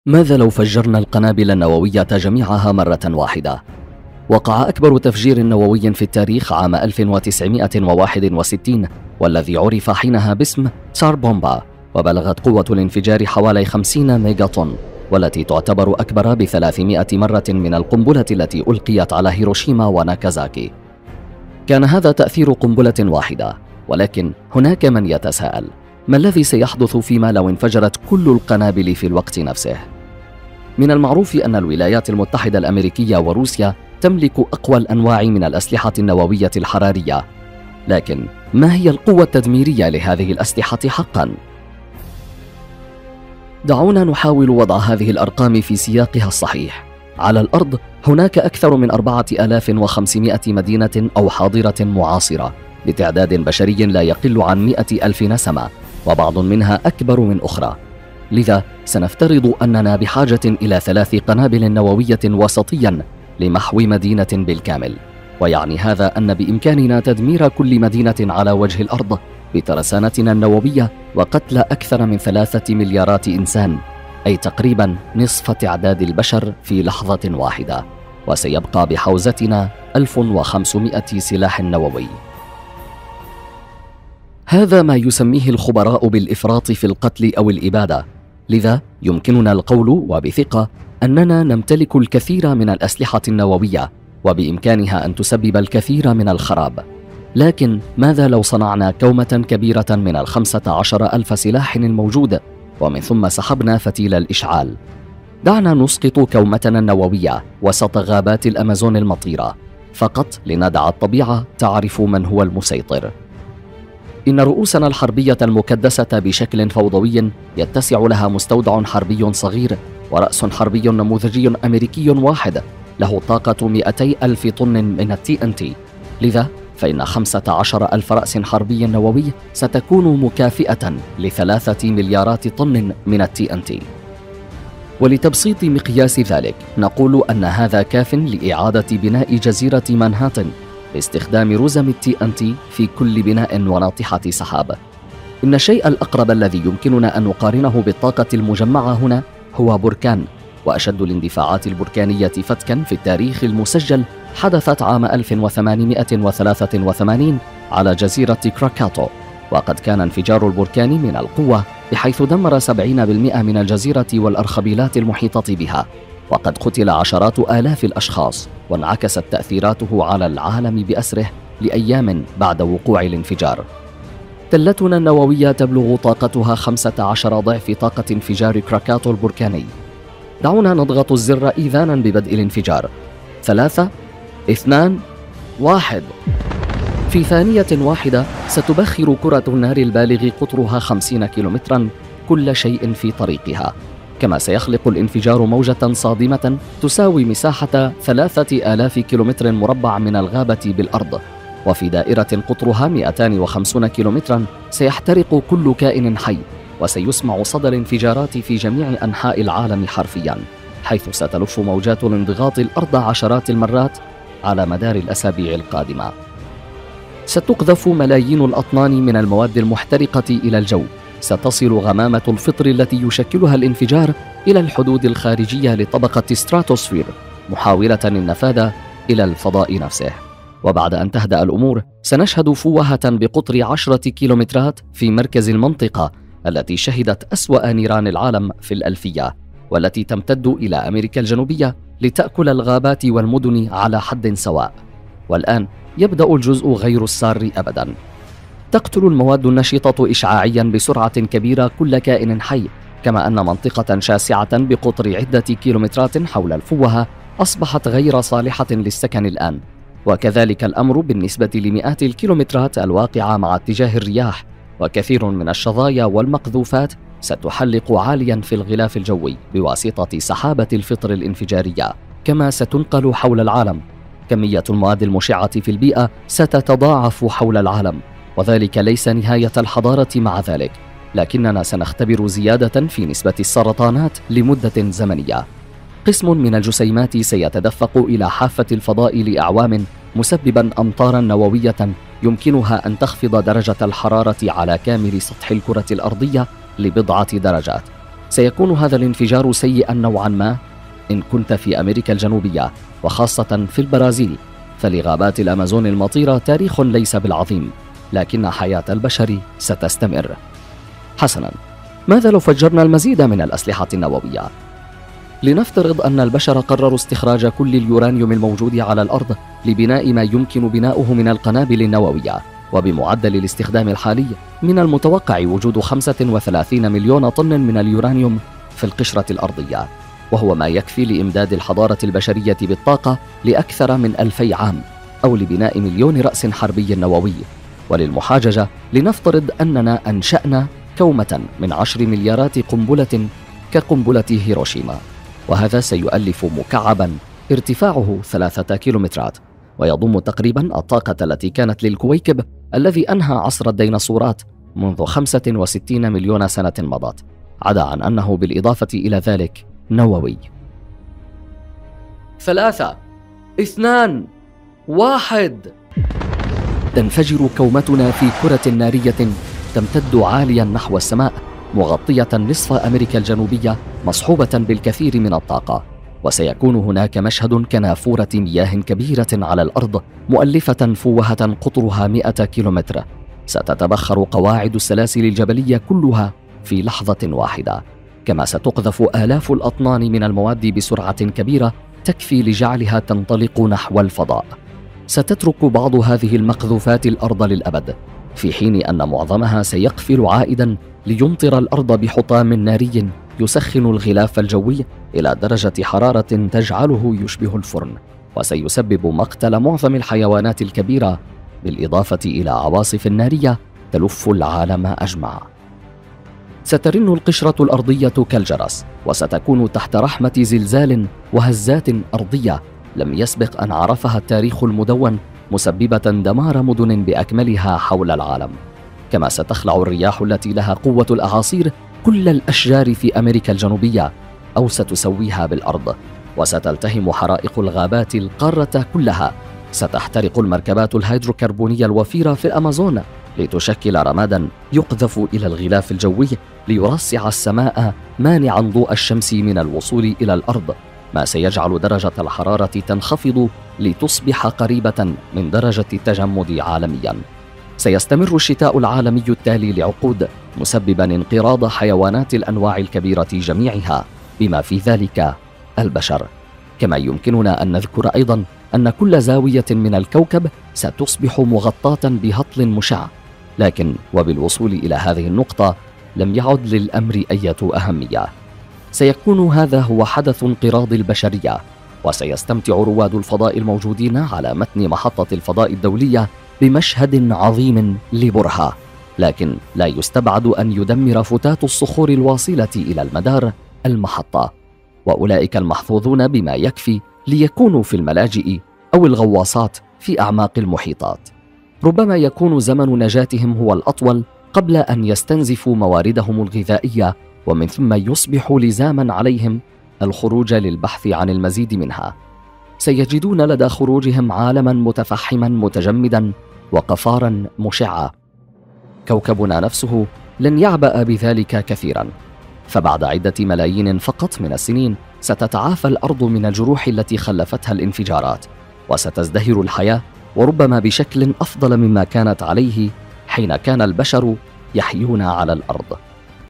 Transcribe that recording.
ماذا لو فجرنا القنابل النووية جميعها مرة واحدة؟ وقع أكبر تفجير نووي في التاريخ عام 1961 والذي عرف حينها باسم تسار بومبا، وبلغت قوة الانفجار حوالي 50 ميجا طن، والتي تعتبر أكبر ب300 مرة من القنبلة التي ألقيت على هيروشيما وناكازاكي. كان هذا تأثير قنبلة واحدة، ولكن هناك من يتساءل: ما الذي سيحدث فيما لو انفجرت كل القنابل في الوقت نفسه؟ من المعروف أن الولايات المتحدة الأمريكية وروسيا تملك أقوى الأنواع من الأسلحة النووية الحرارية، لكن ما هي القوة التدميرية لهذه الأسلحة حقاً؟ دعونا نحاول وضع هذه الأرقام في سياقها الصحيح. على الأرض هناك أكثر من 4500 مدينة أو حاضرة معاصرة بتعداد بشري لا يقل عن 100,000 نسمة، وبعض منها أكبر من أخرى. لذا سنفترض أننا بحاجة إلى 3 قنابل نووية وسطياً لمحو مدينة بالكامل، ويعني هذا أن بإمكاننا تدمير كل مدينة على وجه الأرض بترسانتنا النووية وقتل أكثر من 3 مليارات إنسان، أي تقريباً نصف تعداد البشر في لحظة واحدة، وسيبقى بحوزتنا 1500 سلاح نووي. هذا ما يسميه الخبراء بالإفراط في القتل أو الإبادة، لذا يمكننا القول وبثقة أننا نمتلك الكثير من الأسلحة النووية وبإمكانها أن تسبب الكثير من الخراب. لكن ماذا لو صنعنا كومة كبيرة من 15,000 سلاح الموجود ومن ثم سحبنا فتيل الإشعال؟ دعنا نسقط كومتنا النووية وسط غابات الأمازون المطيرة فقط لندع الطبيعة تعرف من هو المسيطر. إن رؤوسنا الحربية المكدسة بشكل فوضوي يتسع لها مستودع حربي صغير ورأس حربي نموذجي أمريكي واحد له طاقة 200,000 طن من الTNT. لذا فإن 15,000 رأس حربي نووي ستكون مكافئة ل3 مليارات طن من الTNT. ولتبسيط مقياس ذلك نقول أن هذا كاف لإعادة بناء جزيرة مانهاتن باستخدام رزم الTNT في كل بناء وناطحة سحاب. إن الشيء الأقرب الذي يمكننا أن نقارنه بالطاقة المجمعة هنا هو بركان، وأشد الاندفاعات البركانية فتكاً في التاريخ المسجل حدثت عام 1883 على جزيرة كراكاتو، وقد كان انفجار البركان من القوة بحيث دمر 70% من الجزيرة والأرخبيلات المحيطة بها، وقد قتل عشرات آلاف الأشخاص، وانعكست تأثيراته على العالم بأسره لأيام بعد وقوع الانفجار. تلتنا النووية تبلغ طاقتها 15 ضعف طاقة انفجار كراكاتو البركاني. دعونا نضغط الزر إذانا ببدء الانفجار. 3 2 1. في ثانية واحدة ستبخر كرة النار البالغ قطرها 50 كيلومترا كل شيء في طريقها، كما سيخلق الانفجار موجة صادمة تساوي مساحة 3000 كيلومتر مربع من الغابة بالأرض، وفي دائرة قطرها 250 كيلومترا سيحترق كل كائن حي، وسيسمع صدى الانفجارات في جميع أنحاء العالم حرفيا، حيث ستلف موجات الانضغاط الأرض عشرات المرات على مدار الأسابيع القادمة. ستقذف ملايين الأطنان من المواد المحترقة إلى الجو، ستصل غمامة الفطر التي يشكلها الانفجار إلى الحدود الخارجية لطبقة ستراتوسفير، محاولة النفاذ إلى الفضاء نفسه. وبعد أن تهدأ الأمور سنشهد فوهة بقطر 10 كيلومترات في مركز المنطقة التي شهدت أسوأ نيران العالم في الألفية، والتي تمتد إلى أمريكا الجنوبية لتأكل الغابات والمدن على حد سواء. والآن يبدأ الجزء غير السار أبداً. تقتل المواد النشطة إشعاعياً بسرعة كبيرة كل كائن حي، كما أن منطقة شاسعة بقطر عدة كيلومترات حول الفوهة أصبحت غير صالحة للسكن الآن، وكذلك الأمر بالنسبة لمئات الكيلومترات الواقعة مع اتجاه الرياح، وكثير من الشظايا والمقذوفات ستحلق عالياً في الغلاف الجوي بواسطة سحابة الفطر الانفجارية، كما ستنقل حول العالم. كمية المواد المشعة في البيئة ستتضاعف حول العالم، وذلك ليس نهاية الحضارة مع ذلك، لكننا سنختبر زيادة في نسبة السرطانات لمدة زمنية. قسم من الجسيمات سيتدفق إلى حافة الفضاء لأعوام، مسبباً أمطاراً نووية يمكنها أن تخفض درجة الحرارة على كامل سطح الكرة الأرضية ل10 درجات. سيكون هذا الانفجار سيئا نوعا ما إن كنت في أمريكا الجنوبية، وخاصة في البرازيل، فلغابات الأمازون المطيرة تاريخ ليس بالعظيم، لكن حياة البشر ستستمر. حسنا، ماذا لو فجرنا المزيد من الأسلحة النووية؟ لنفترض أن البشر قرروا استخراج كل اليورانيوم الموجود على الأرض لبناء ما يمكن بناؤه من القنابل النووية، وبمعدل الاستخدام الحالي من المتوقع وجود 35 مليون طن من اليورانيوم في القشرة الأرضية، وهو ما يكفي لإمداد الحضارة البشرية بالطاقة لأكثر من 2000 عام، أو لبناء مليون رأس حربي نووي. وللمحاججة لنفترض أننا أنشأنا كومة من 10 مليارات قنبلة كقنبلة هيروشيما، وهذا سيؤلف مكعبا ارتفاعه 3 كيلومترات، ويضم تقريبا الطاقة التي كانت للكويكب الذي أنهى عصر الديناصورات منذ 65 مليون سنة مضت، عدا عن أنه بالإضافة إلى ذلك نووي. 3 2 1 تنفجر كومتنا في كرة نارية تمتد عاليا نحو السماء، مغطية نصف أمريكا الجنوبية، مصحوبة بالكثير من الطاقة. وسيكون هناك مشهد كنافورة مياه كبيرة على الأرض مؤلفة فوهة قطرها 100 كيلومتر. ستتبخر قواعد السلاسل الجبلية كلها في لحظة واحدة، كما ستقذف آلاف الأطنان من المواد بسرعة كبيرة تكفي لجعلها تنطلق نحو الفضاء. ستترك بعض هذه المقذوفات الأرض للأبد، في حين أن معظمها سيقفل عائدا ليمطر الأرض بحطام ناري يسخن الغلاف الجوي إلى درجة حرارة تجعله يشبه الفرن، وسيسبب مقتل معظم الحيوانات الكبيرة، بالإضافة إلى عواصف نارية تلف العالم أجمع. سترن القشرة الأرضية كالجرس، وستكون تحت رحمة زلزال وهزات أرضية لم يسبق أن عرفها التاريخ المدون، مسببة دمار مدن بأكملها حول العالم. كما ستخلع الرياح التي لها قوة الأعاصير كل الأشجار في أمريكا الجنوبية، أو ستسويها بالأرض، وستلتهم حرائق الغابات القارة كلها. ستحترق المركبات الهيدروكربونية الوفيرة في الأمازون لتشكل رمادا يقذف إلى الغلاف الجوي ليرصع السماء مانعا ضوء الشمس من الوصول إلى الأرض، ما سيجعل درجة الحرارة تنخفض لتصبح قريبة من درجة التجمد عالميا. سيستمر الشتاء العالمي التالي لعقود، مسببا انقراض حيوانات الأنواع الكبيرة جميعها بما في ذلك البشر. كما يمكننا أن نذكر أيضا أن كل زاوية من الكوكب ستصبح مغطاة بهطل مشع، لكن وبالوصول إلى هذه النقطة لم يعد للأمر أي أهمية. سيكون هذا هو حدث انقراض البشرية، وسيستمتع رواد الفضاء الموجودين على متن محطة الفضاء الدولية بمشهد عظيم لبرهة، لكن لا يستبعد أن يدمر فتات الصخور الواصلة إلى المدار المحطة، وأولئك المحظوظون بما يكفي ليكونوا في الملاجئ أو الغواصات في أعماق المحيطات. ربما يكون زمن نجاتهم هو الأطول قبل أن يستنزفوا مواردهم الغذائية، ومن ثم يصبح لزاما عليهم الخروج للبحث عن المزيد منها. سيجدون لدى خروجهم عالما متفحما متجمدا وقفارا مشعة. كوكبنا نفسه لن يعبأ بذلك كثيرا، فبعد عدة ملايين فقط من السنين ستتعافى الأرض من الجروح التي خلفتها الانفجارات، وستزدهر الحياة، وربما بشكل أفضل مما كانت عليه حين كان البشر يحيون على الأرض.